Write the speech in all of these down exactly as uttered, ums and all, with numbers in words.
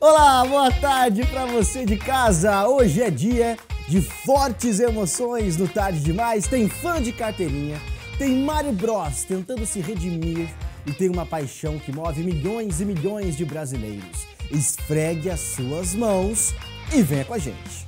Olá, boa tarde pra você de casa. Hoje é dia de fortes emoções no Tarde Demais. Tem fã de carteirinha, tem Mário Bros tentando se redimir e tem uma paixão que move milhões e milhões de brasileiros. Esfregue as suas mãos e venha com a gente.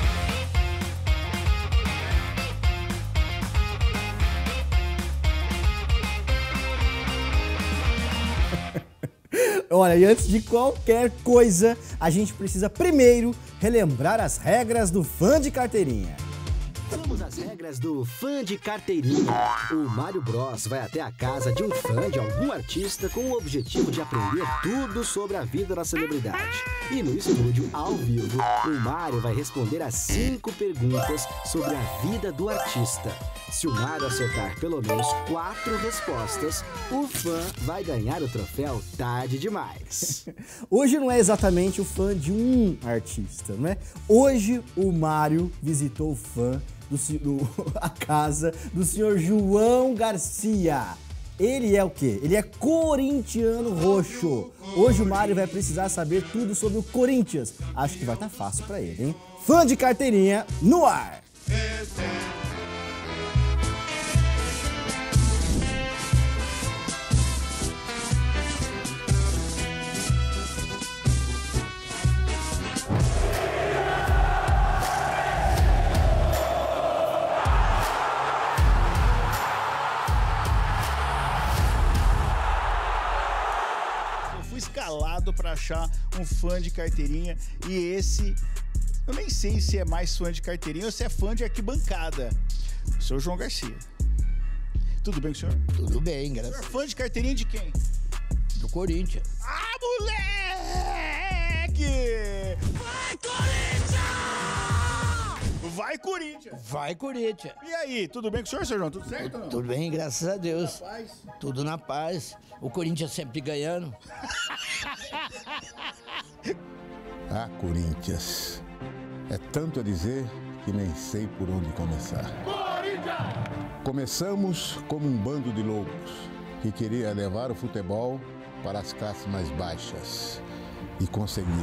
Olha, e antes de qualquer coisa, a gente precisa primeiro relembrar as regras do fã de carteirinha. Vamos às regras do fã de carteirinha. O Mário Bros vai até a casa de um fã de algum artista com o objetivo de aprender tudo sobre a vida da celebridade. E no estúdio, ao vivo, o Mário vai responder as cinco perguntas sobre a vida do artista. Se o Mário acertar pelo menos quatro respostas, o fã vai ganhar o troféu Tarde Demais. Hoje não é exatamente o fã de um artista, não é? Hoje o Mário visitou o fã do, do, a casa do senhor João Garcia. Ele é o quê? Ele é corintiano roxo. Hoje o Mário vai precisar saber tudo sobre o Corinthians. Acho que vai estar fácil pra ele, hein? Fã de carteirinha no ar. Escalado para achar um fã de carteirinha e esse, eu nem sei se é mais fã de carteirinha ou se é fã de arquibancada. O senhor João Garcia. Tudo bem com o senhor? Tudo bem, graças a Deus. Fã de carteirinha de quem? Do Corinthians. Ah, moleque! Vai, Corinthians! Vai, Corinthians! Vai, Corinthians! E aí, tudo bem com o senhor, senhor João? Tudo certo ou não? Tudo bem, graças a Deus. Na paz? Tudo na paz. O Corinthians sempre ganhando. Ah, Corinthians. É tanto a dizer que nem sei por onde começar. Corinthians! Começamos como um bando de loucos que queria levar o futebol para as classes mais baixas. E conseguimos.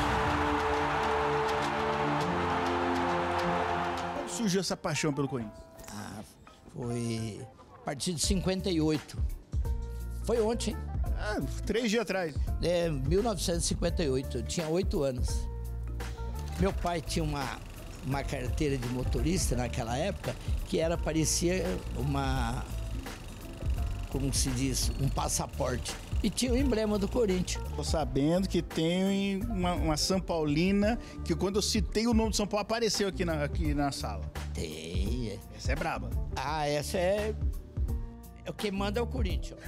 Como surgiu essa paixão pelo Corinthians? Ah, foi a partir de cinquenta e oito. Foi ontem, Ah, três dias atrás. é, mil novecentos e cinquenta e oito, eu tinha oito anos. Meu pai tinha uma, uma carteira de motorista naquela época que era, parecia uma, como se diz, um passaporte. E tinha o emblema do Corinthians. Tô sabendo que tem uma, uma São Paulina que quando eu citei o nome de São Paulo apareceu aqui na, aqui na sala. Tem. Essa é braba. Ah, essa é... Quem manda é o Corinthians.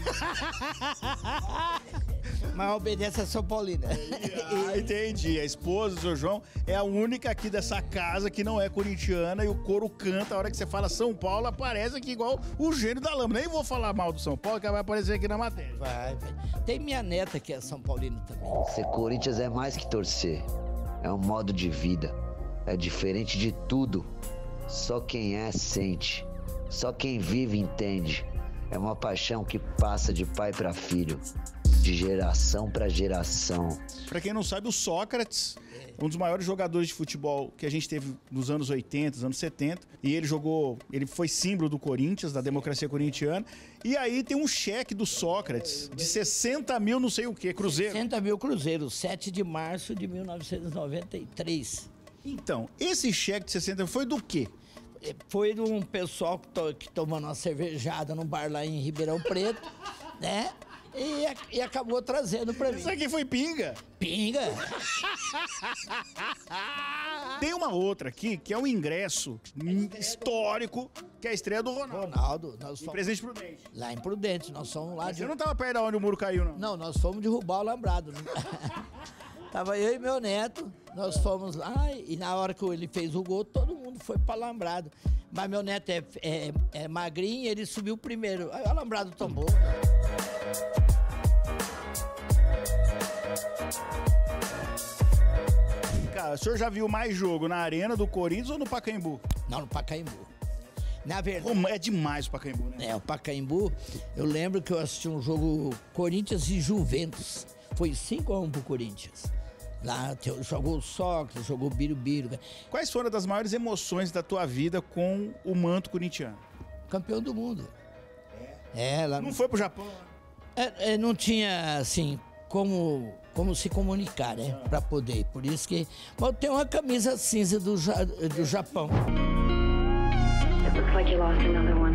Mas obedece a São Paulina. Ah, entendi. A esposa do seu João é a única aqui dessa casa que não é corintiana e o coro canta. A hora que você fala São Paulo, aparece aqui igual o gênio da lâmpada. Nem vou falar mal do São Paulo, que vai aparecer aqui na matéria. Vai, vai. Tem minha neta que é São Paulina também. Ser Corinthians é mais que torcer. É um modo de vida. É diferente de tudo. Só quem é, sente. Só quem vive, entende. É uma paixão que passa de pai para filho, de geração para geração. Pra quem não sabe, o Sócrates, um dos maiores jogadores de futebol que a gente teve nos anos oitenta, anos setenta, e ele jogou, ele foi símbolo do Corinthians, da democracia corintiana, e aí tem um cheque do Sócrates de sessenta mil não sei o que, cruzeiro. sessenta mil cruzeiros, sete de março de mil novecentos e noventa e três. Então, esse cheque de sessenta foi do quê? Foi de um pessoal que, to, que tomando uma cervejada num bar lá em Ribeirão Preto, né? E, e acabou trazendo pra mim. Isso aqui foi pinga. Pinga? Tem uma outra aqui, que é um ingresso histórico, que é a estreia do Ronaldo. Ronaldo, nós Em fomos Presidente Prudente. lá em Prudente, nós fomos lá Mas de... você não tava perto de onde o muro caiu, não? Não, nós fomos derrubar o alambrado. Tava eu e meu neto, nós fomos lá e na hora que ele fez o gol, todo mundo foi para o alambrado. Mas meu neto é, é, é magrinho e ele subiu primeiro. Aí o alambrado tombou. Cara, o senhor já viu mais jogo na Arena do Corinthians ou no Pacaembu? Não, no Pacaembu. Na verdade... Como é demais o Pacaembu, né? É, o Pacaembu, eu lembro que eu assisti um jogo Corinthians e Juventus. Foi cinco a um pro Corinthians. Lá tem- jogou o Sócrates, jogou o Birubiru. Quais foram das maiores emoções da tua vida com o manto corintiano? Campeão do mundo. É, lá Não foi pro Japão? é, é, não tinha, assim, como, como se comunicar, né? Pra poder. Por isso que... Mas tem uma camisa cinza do, Ja- do Japão. It looks like you lost another one.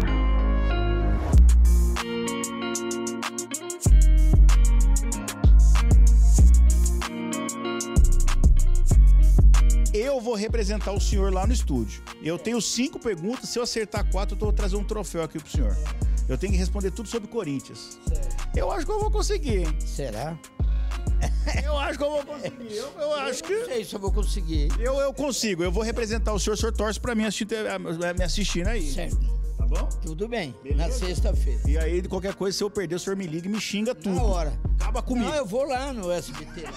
Eu vou representar o senhor lá no estúdio. Eu tenho cinco perguntas, se eu acertar quatro, eu vou trazer um troféu aqui pro senhor. Eu tenho que responder tudo sobre Corinthians. Eu acho que eu vou conseguir, hein? Será? Eu acho que eu vou conseguir. Eu, eu acho Não que... sei se eu vou conseguir. Eu, eu consigo. Eu vou representar o senhor. O senhor torce pra mim assistir, me assistindo aí. Certo. Tá bom? Tudo bem. Beleza? Na sexta-feira. E aí, de qualquer coisa, se eu perder, o senhor me liga e me xinga tudo. Na hora. Acaba comigo. Não, eu vou lá no S B T.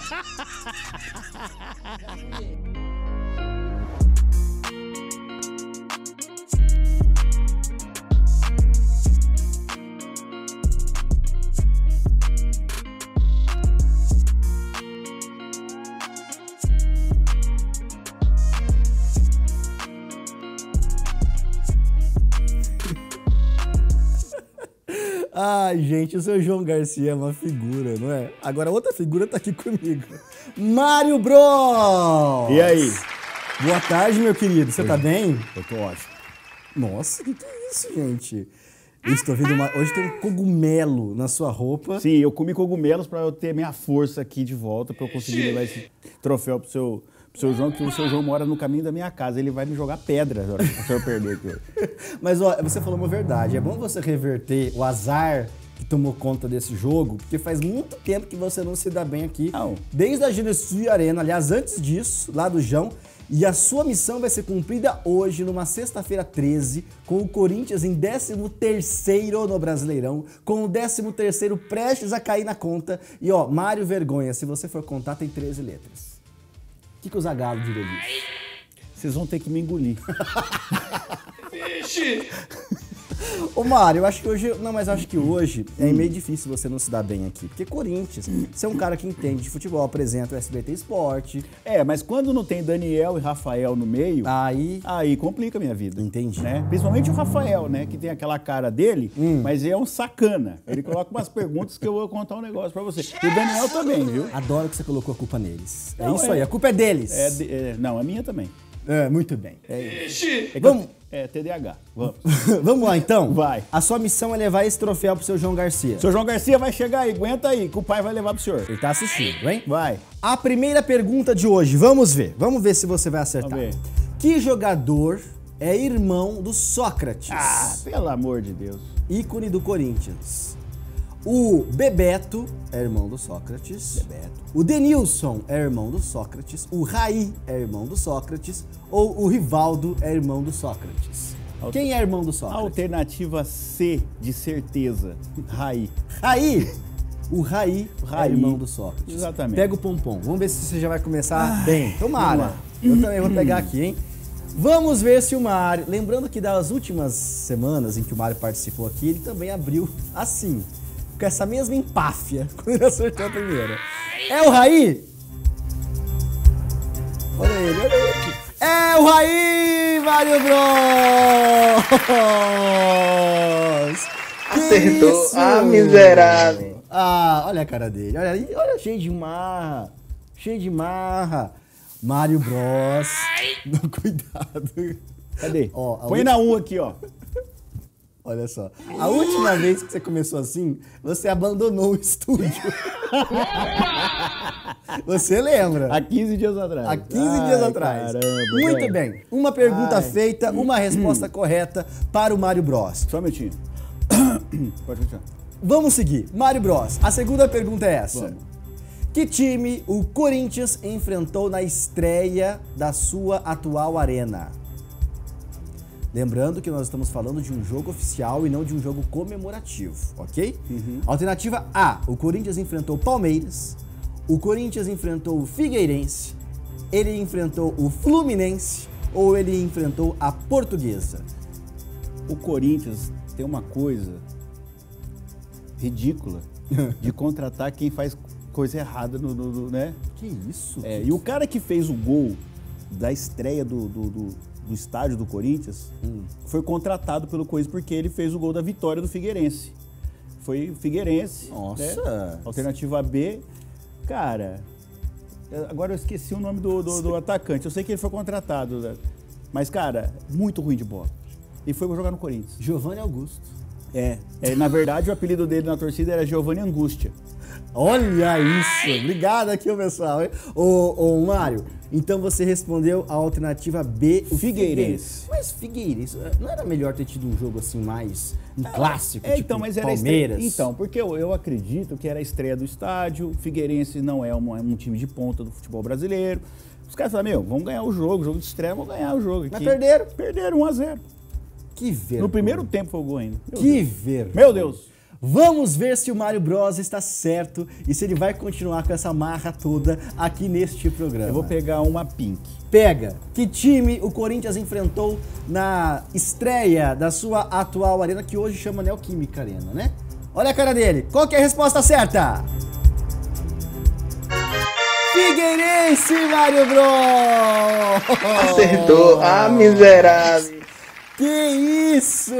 Ai, gente, o seu João Garcia é uma figura, não é? Agora outra figura tá aqui comigo. Mário Bros! E aí? Boa tarde, meu querido. Você tá bem? Eu tô ótimo. Nossa, que que é isso, gente? Eu estou vendo uma... Hoje tem um cogumelo na sua roupa. Sim, eu comi cogumelos pra eu ter minha força aqui de volta, pra eu conseguir levar esse troféu pro seu, pro seu João, que o seu João mora no caminho da minha casa. Ele vai me jogar pedra na hora que eu perder aqui. Mas, ó, você falou uma verdade. É bom você reverter o azar que tomou conta desse jogo, porque faz muito tempo que você não se dá bem aqui. Não. Desde a Genesui Arena, aliás, antes disso, lá do João. E a sua missão vai ser cumprida hoje, numa sexta-feira treze, com o Corinthians em décimo terceiro no Brasileirão, com o décimo terceiro prestes a cair na conta. E, ó, Mário Vergonha, se você for contar, tem treze letras. O que, que o Zagallo diria disso? Vocês vão ter que me engolir. Ô, Mário, eu acho que hoje... Não, mas eu acho que hoje é meio difícil você não se dar bem aqui. Porque Corinthians, você é um cara que entende de futebol, apresenta o S B T Esporte. É, mas quando não tem Daniel e Rafael no meio, Aí... aí complica a minha vida. Entendi. Né? Principalmente o Rafael, né? Que tem aquela cara dele, mas é um sacana. Ele coloca umas perguntas que eu vou contar um negócio pra você. E o Daniel também, viu? Adoro que você colocou a culpa neles. É Não, isso é- aí, a culpa é deles. É, de- é, não, a minha também. É, muito bem. É que Vamos... eu- É T D A H. Vamos. Vamos lá, então? Vai. A sua missão é levar esse troféu pro seu João Garcia. Seu João Garcia vai chegar aí, aguenta aí, que o pai vai levar pro senhor. Ele tá assistindo, hein? Vai. A primeira pergunta de hoje, vamos ver. Vamos ver se você vai acertar. Vamos ver. Que jogador é irmão do Sócrates? Ah, pelo amor de Deus. Ícone do Corinthians. O Bebeto é irmão do Sócrates. Bebeto. O Denilson é irmão do Sócrates. O Raí é irmão do Sócrates. Ou o Rivaldo é irmão do Sócrates. Quem é irmão do Sócrates? Alternativa C, de certeza. Raí. Raí. O Raí, Raí. é irmão do Sócrates. Exatamente. Pega o pompom. Vamos ver se você já vai começar bem. vamos Tomara. lá. Eu também vou pegar aqui, hein? Vamos ver se o Mário... Lembrando que das últimas semanas em que o Mário participou aqui, ele também abriu assim, com essa mesma empáfia, quando ele acertou a primeira. É o Raí? Olha ele, olha ele. É o Raí, Mário Bros! Que Acertou. isso? Ah, miserável. Ah, olha a cara dele. Olha aí, olha, cheio de marra. Cheio de marra. Mário Bros. Cuidado. Cadê? Ó, a Põe última- na um aqui, ó. Olha só. A última vez que você começou assim, você abandonou o estúdio. Você lembra? Há quinze dias atrás. Há quinze Ai, dias atrás. Caramba, Muito velho. bem. Uma pergunta Ai. feita, uma resposta correta para o Mário Bros. Só um minutinho. Pode continuar. Vamos seguir. Mário Bros, a segunda pergunta é essa. Vamos. Que time o Corinthians enfrentou na estreia da sua atual arena? Lembrando que nós estamos falando de um jogo oficial e não de um jogo comemorativo, ok? Alternativa A, o Corinthians enfrentou o Palmeiras, o Corinthians enfrentou o Figueirense, ele enfrentou o Fluminense ou ele enfrentou a Portuguesa? O Corinthians tem uma coisa ridícula de contratar quem faz coisa errada no, no- no- né? Que isso? É, e o cara que fez o gol da estreia do, do, do- do estádio do Corinthians Hum. foi contratado pelo Corinthians porque ele fez o gol da vitória do Figueirense. Foi o Figueirense. Nossa. Né? Alternativa B. Cara, eu- agora eu esqueci o nome do, do- do atacante. Eu sei que ele foi contratado, né? Mas, cara, muito ruim de bola. E foi jogar no Corinthians. Giovanni Augusto. É, é, na verdade, o apelido dele na torcida era Giovanni Angústia. Olha isso! Obrigado aqui, ô, pessoal. Hein? Ô, ô, Mário, então você respondeu a alternativa B, o Figueirense. Mas Figueirense, não era melhor ter tido um jogo assim mais um clássico, É, tipo então, mas era a Palmeiras? estreia. Então, porque eu, eu acredito que era a estreia do estádio. O Figueirense não é um, é um time de ponta do futebol brasileiro. Os caras falaram, meu, vamos ganhar o jogo, jogo de estreia, vamos ganhar o jogo aqui. Mas perderam. Perderam um a zero. Que vergonha. No primeiro tempo foi o gol ainda. Meu Que Deus. vergonha. Meu Deus. Vamos ver se o Mário Bros está certo e se ele vai continuar com essa marra toda aqui neste programa. Eu vou pegar uma pink. Pega. Que time o Corinthians enfrentou na estreia da sua atual arena, que hoje chama Neoquímica Arena, né? Olha a cara dele. Qual que é a resposta certa? Figueirense, Mário Bros! Acertou. Ah, miserável. Que isso!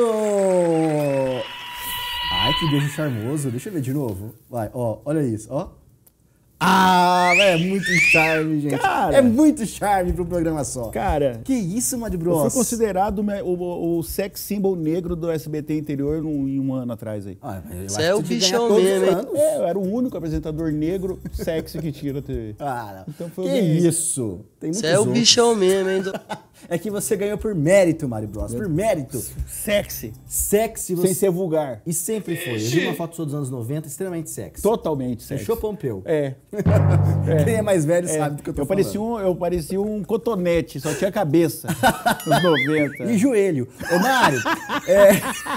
Ai, que beijo charmoso. Deixa eu ver de novo. Vai, ó, olha isso, ó. Ah, é muito charme, gente. Cara. É muito charme pro programa só. Cara, Que isso, Mário eu Bros? fui considerado o, o, o sex symbol negro do S B T interior num, em um ano atrás aí. Ah, mas eu Você acho é que o você tinha que bichão ganhar todos os mesmo, hein? anos. É, eu era o único apresentador negro sexy que tinha na T V. Ah, não. Então foi que o ganhei. isso? Tem Você muitos é o outros. bichão mesmo, hein? do- É que você ganhou por mérito, Mário Bros. Por mérito. Sexy. Sexy você... Sem ser vulgar. E sempre foi. Eu vi uma foto sua dos anos noventa, extremamente sexy. Totalmente sexy. Fechou, Pompeu? É. Quem é mais velho É. sabe do que eu tô eu falando. parecia um, eu parecia um cotonete, só tinha cabeça. Nos noventa. E joelho. Ô, Mário, é...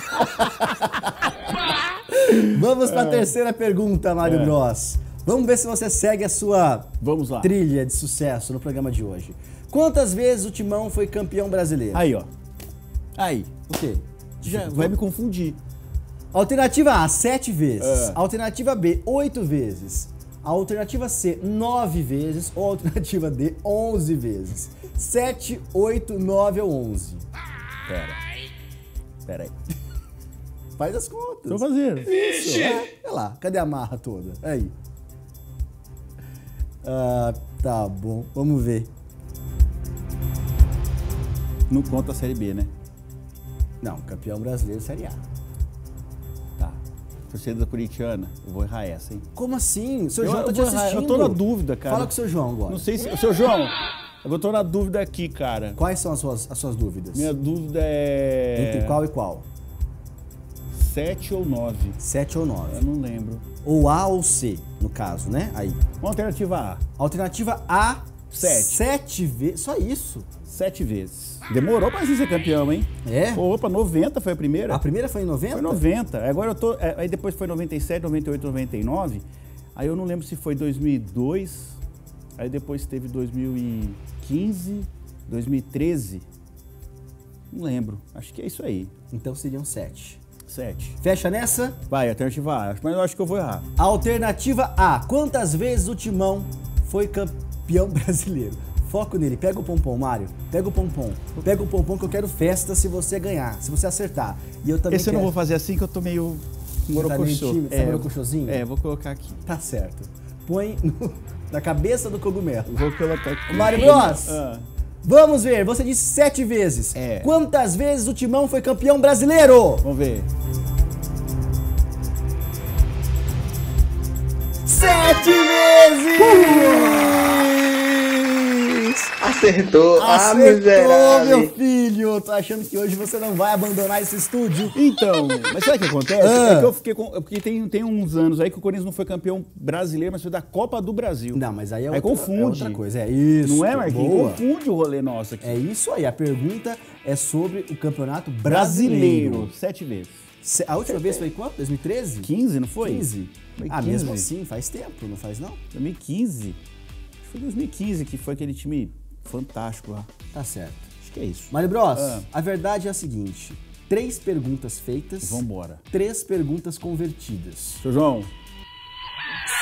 Vamos para a terceira pergunta, Mário É. Bros. Vamos ver se você segue a sua Vamos lá. trilha de sucesso no programa de hoje. Quantas vezes o Timão foi campeão brasileiro? Aí, ó. Aí. O quê? Já vai me confundir. Alternativa A, sete vezes. É. Alternativa B, oito vezes. Alternativa C, nove vezes. Ou alternativa D, onze vezes. Sete, oito, nove ou onze. Pera. Pera aí. Faz as contas. Tô fazendo. Isso, é. Olha lá, cadê a marra toda? Aí. Ah, tá bom. Vamos ver. Não conta a Série B, né? Não, campeão brasileiro Série A. Tá. Torcida corintiana, eu vou errar essa, hein? Como assim? O seu Eu- João tá eu te vou errar, assistindo. eu tô na dúvida, cara. Fala com o seu João agora. Não sei se... Seu João, eu tô na dúvida aqui, cara. Quais são as suas, as suas dúvidas? Minha dúvida é... Entre qual e qual? Sete ou nove? Sete ou nove? Eu não lembro. Ou A ou C, no caso, né? Aí. Uma alternativa A. Alternativa A, Sete. Sete vezes. Só isso. Sete vezes. Demorou pra gente ser campeão, hein? É? Opa, noventa foi a primeira. A primeira foi em noventa? Foi noventa. Agora eu tô. é, Aí depois foi noventa e sete, noventa e oito, noventa e nove. Aí eu não lembro se foi dois mil e dois. Aí depois teve dois mil e quinze, dois mil e treze. Não lembro. Acho que é isso aí. Então seriam sete. Sete. Fecha nessa? Vai, alternativa A. Mas eu acho que eu vou errar. Alternativa A. Quantas vezes o Timão foi campeão brasileiro? Foco nele. Pega o pompom, Mário. Pega o pompom. Pega o pompom que eu quero festa se você ganhar, se você acertar. E eu também Esse eu quero. não vou fazer assim que eu tô meio Você tá meio morocochô. tímido? Você tá morocochôzinho? É, vou colocar aqui. Tá certo. Põe no- na cabeça do cogumelo. Vou colocar aqui. Mário Bros. Ah. Vamos ver. Você disse sete vezes. É. Quantas vezes o Timão foi campeão brasileiro? Vamos ver. Sete vezes! Acertou. Ah, Acertou, miserável. meu filho! Tô achando que hoje você não vai abandonar esse estúdio. Então, mas sabe o que acontece? Ah. É que eu fiquei com. é Porque tem, tem uns anos aí que o Corinthians não foi campeão brasileiro, mas foi da Copa do Brasil. Não, mas aí é Aí outra, confunde. é outra coisa. É isso. Não é, Marquinhos? Boa. Confunde o rolê nosso aqui. É isso aí. A pergunta é sobre o campeonato brasileiro. Brasileiro. Sete vezes. Se- A última vez foi quanto? dois mil e treze? quinze, não foi? quinze. Foi Ah, quinze. mesmo assim, faz tempo, não faz não? dois mil e quinze. Acho que foi dois mil e quinze que foi aquele time fantástico lá. Tá certo. Acho que é isso. Mário Bros, Ah. a verdade é a seguinte. Três perguntas feitas. Vambora. Três perguntas convertidas. Seu João,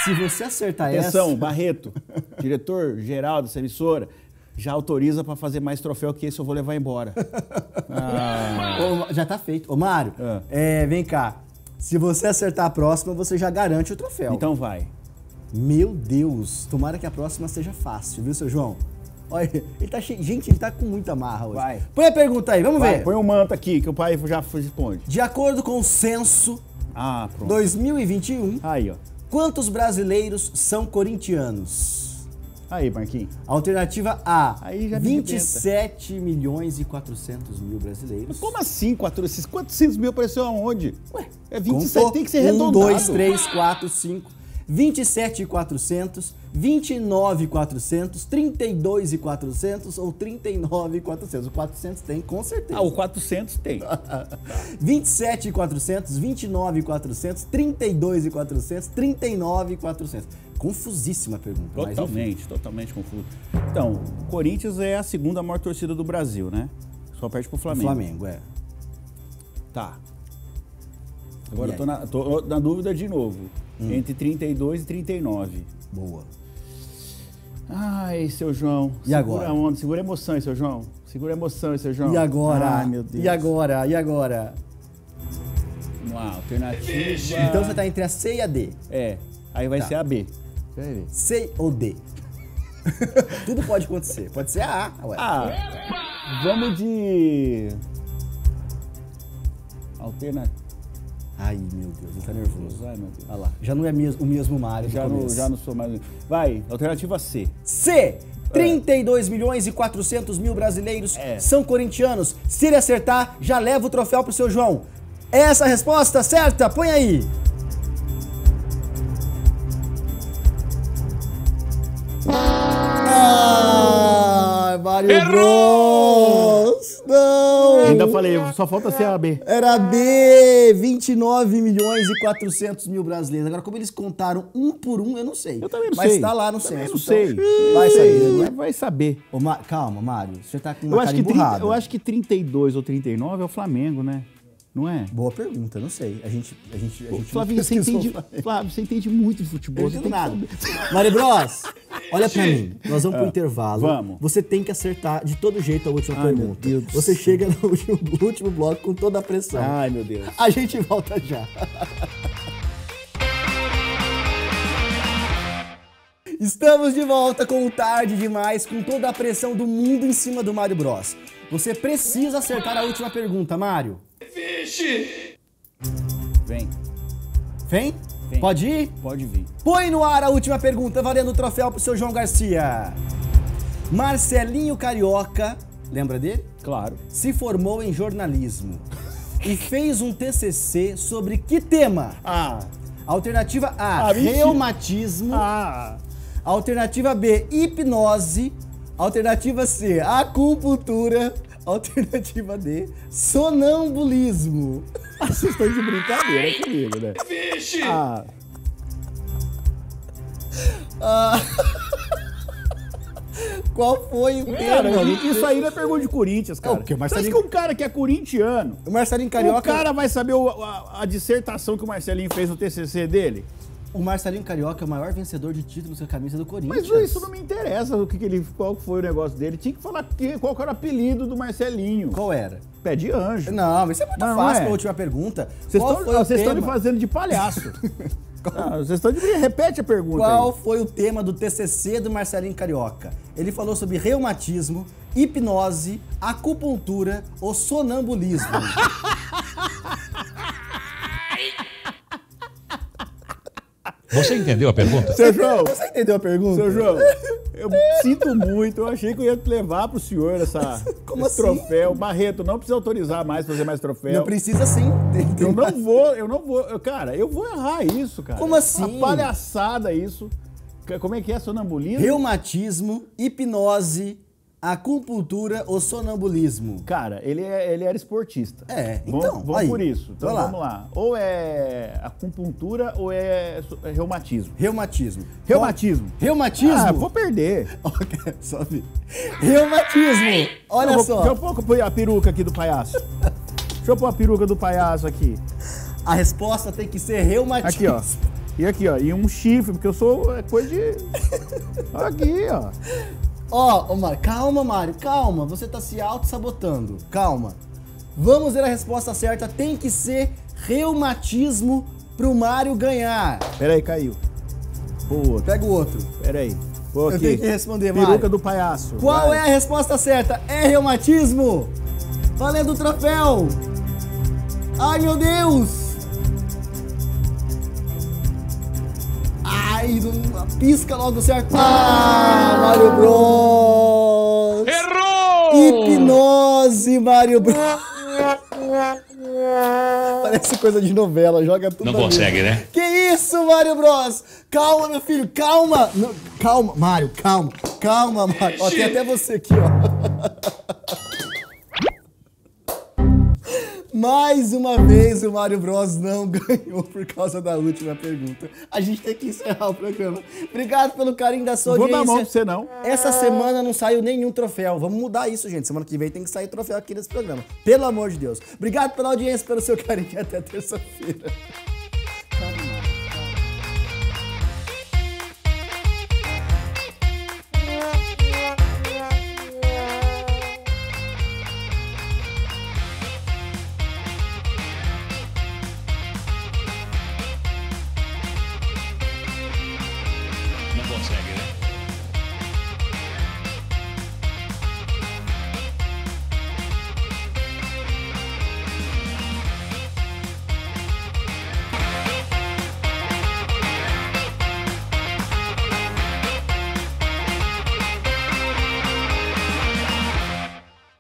Se você acertar Atenção, essa... Barreto, diretor-geral dessa emissora, já autoriza pra fazer mais troféu que esse, eu vou levar embora. Ah. Ô, já tá feito. Ô, Mário, Ah. é, vem cá. Se você acertar a próxima, você já garante o troféu. Então vai. Meu Deus, tomara que a próxima seja fácil, viu, seu João? Olha, ele tá cheio... Gente, ele tá com muita marra hoje. Vai. Põe a pergunta aí, vamos Vai, ver. põe o manto aqui, que o pai já responde. De acordo com o censo Ah, pronto. dois mil e vinte e um, Aí, ó. quantos brasileiros são corintianos? Aí, Marquinhos. Alternativa A, Aí já me vinte e sete milhões e quatrocentos mil brasileiros. Como assim, quatro? Esses quatrocentos mil apareceu aonde? Ué, É vinte e sete, contou. tem que ser arredondado. um, dois, três, quatro, cinco, vinte e sete mil e quatrocentos, vinte e nove mil e quatrocentos, trinta e dois mil e quatrocentos ou trinta e nove mil e quatrocentos? O quatrocentos tem, com certeza. Ah, o quatrocentos tem. vinte e sete mil e quatrocentos, vinte e nove mil e quatrocentos, trinta e dois mil e quatrocentos, trinta e nove mil e quatrocentos. Confusíssima a pergunta. mas enfim. Totalmente, totalmente confuso. Então, o Corinthians é a segunda maior torcida do Brasil, né? Só perde pro O Flamengo. Flamengo, é. Tá. Agora E eu tô aí? na, tô na dúvida de novo. Hum. Entre trinta e dois e trinta e nove. Boa. Ai, seu João. E segura agora? a onda, segura a emoção aí, seu João. Segura a emoção aí, seu João. E agora? Ai, meu Deus. E agora? E agora? Vamos lá, alternativa. Então você tá entre a C e a D. É, aí vai Tá. ser a B. Vai ver. C ou D? Tudo pode acontecer. Pode ser a A. Ué. Ah, vamos de... Alternativa. Ai, meu Deus, ele tá nervoso. Ai, meu Deus. Olha lá. Já não é mes- o mesmo Mário do Já não, começo. já não sou mais... Vai, alternativa C. C. trinta e dois milhões e quatrocentos mil brasileiros É. são corintianos. Se ele acertar, já leva o troféu pro seu João. Essa é a resposta certa? Põe aí. Ah, Mário Bros. Não. Ainda falei, só falta ser a B. Era B, vinte e nove milhões e quatrocentos mil brasileiros. Agora, como eles contaram um por um, eu não sei. Eu também não Mas sei. tá lá no Também censo. não sei. então Vai saber, Vai, né? vai saber. Ô, Ma- Calma, Mário. Você tá com uma Eu cara acho, que trinta, emburrada. eu acho que trinta e dois ou trinta e nove é o Flamengo, né? Não é? Boa pergunta, não sei. A gente, a gente, a Ô, gente Flávio, não você pesquisou entende, o Flamengo. Flávio, você entende muito de futebol. Eu Você não tem entendo que nada. saber. Mari Bros, olha pra mim. Nós vamos pro Ah, intervalo. vamos. Você tem que acertar de todo jeito a última Ai, meu pergunta. Deus do Você céu. chega no último, no último bloco com toda a pressão. Ai, meu Deus. A gente volta já. Estamos de volta com o Tarde Demais, com toda a pressão do mundo em cima do Mário Bros. Você precisa acertar a última pergunta, Mário. Vem, Vem? Vem. Pode ir? pode vir. Põe no ar a última pergunta, valendo o troféu pro seu João Garcia. Marcelinho Carioca, lembra dele? Claro. Se formou em jornalismo e fez um T C C sobre que tema? Ah, Alternativa A, Ah, mentira. reumatismo. ah. Alternativa B, hipnose. Alternativa C, acupuntura. Alternativa D, sonambulismo. Vocês estão de brincadeira comigo, né? Vixe! Ah, Qual foi o cara, tema? isso aí não é pergunta de Corinthians, cara. É, o quê? Você Marcelinho- acha que um cara que é corintiano, O Marcelinho Carioca. o cara vai saber o- a, a dissertação que o Marcelinho fez no T C C dele? O Marcelinho Carioca é o maior vencedor de títulos com a camisa do Corinthians. Mas isso não me interessa o que, que ele, qual foi o negócio dele. Tinha que falar que, qual que era o apelido do Marcelinho. Qual era? Pé de anjo. Não, mas isso é muito Não, não fácil é. pra última pergunta. Vocês Qual estão foi o vocês estão me tema? fazendo de palhaço. Ah, vocês estão de brin- repete a pergunta Qual aí. foi o tema do T C C do Marcelinho Carioca? Ele falou sobre reumatismo, hipnose, acupuntura ou sonambulismo. Você entendeu a pergunta? Seu João, Você entendeu a pergunta? seu João, eu sinto muito, eu achei que eu ia levar pro senhor essa, Como esse assim? troféu. Barreto, não precisa autorizar mais, fazer mais troféu. Não precisa sim. Tem- tem Eu não mais. vou, eu não vou, eu- cara, eu vou errar isso, cara. Como assim? Uma palhaçada isso. Que- Como é que é sonambulismo? Reumatismo, hipnose, acupuntura ou sonambulismo? Cara, ele, é- ele era esportista. É, Vamos- então, Vamos aí. por isso. Então Vai lá. vamos lá. Ou é acupuntura ou é, so- é reumatismo. Reumatismo. Reumatismo. Qual- Reumatismo? Ah, vou perder. Ok, só vi. Reumatismo. Olha eu vou, só. Deixa eu pôr- pôr a peruca aqui do palhaço. Deixa eu pôr a peruca do palhaço aqui. A resposta tem que ser reumatismo. Aqui, ó. E aqui, ó, e um chifre, porque eu sou é coisa de... Aqui, ó. Ó, ô Mário, calma, Mário, calma. Você tá se auto-sabotando. Calma. Vamos ver a resposta certa. Tem que ser reumatismo pro Mário ganhar. Pera aí, caiu. Pô, outro. Pega o outro. Pera aí. Pô, aqui. Eu tenho que responder, Mário. Peruca do palhaço. Qual Vai. é a resposta certa? É reumatismo? Valendo o troféu. Ai, meu Deus. Ai, não pisca logo certo. Ah, Mário Bros. Errou! Hipnose, Mário Bros. Parece coisa de novela, joga tudo Não na consegue, mesa. né? Que isso, Mário Bros? Calma, meu filho, calma. Não, calma, Mário, calma. Calma, Mário. Ó, tem até você aqui, ó. Mais uma vez o Mário Bros não ganhou por causa da última pergunta. A gente tem que encerrar o programa. Obrigado pelo carinho da sua Não vou audiência. dar mão pra você, não. Essa semana não saiu nenhum troféu. Vamos mudar isso, gente. Semana que vem tem que sair troféu aqui nesse programa. Pelo amor de Deus. Obrigado pela audiência, pelo seu carinho. Até terça-feira.